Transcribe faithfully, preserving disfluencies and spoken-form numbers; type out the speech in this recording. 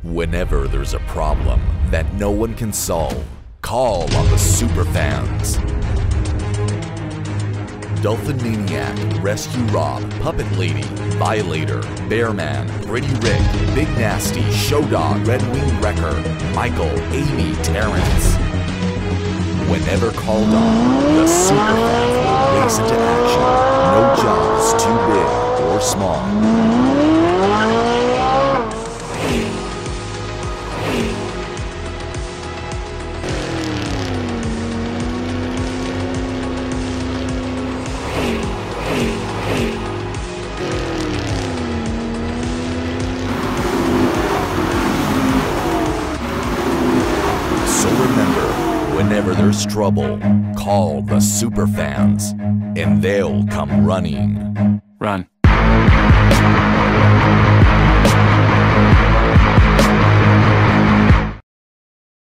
Whenever there's a problem that no one can solve, call on the Superfans. Dolphin Maniac, Rescue Rob, Puppet Lady, Violator, Bearman, Pretty Rick, Big Nasty, Showdog, Red Wing Wrecker, Michael, Amy, Terrence. Whenever called on, the Superfans will race into action. No job is too big or small. So remember, whenever there's trouble, call the Superfans, and they'll come running. Run.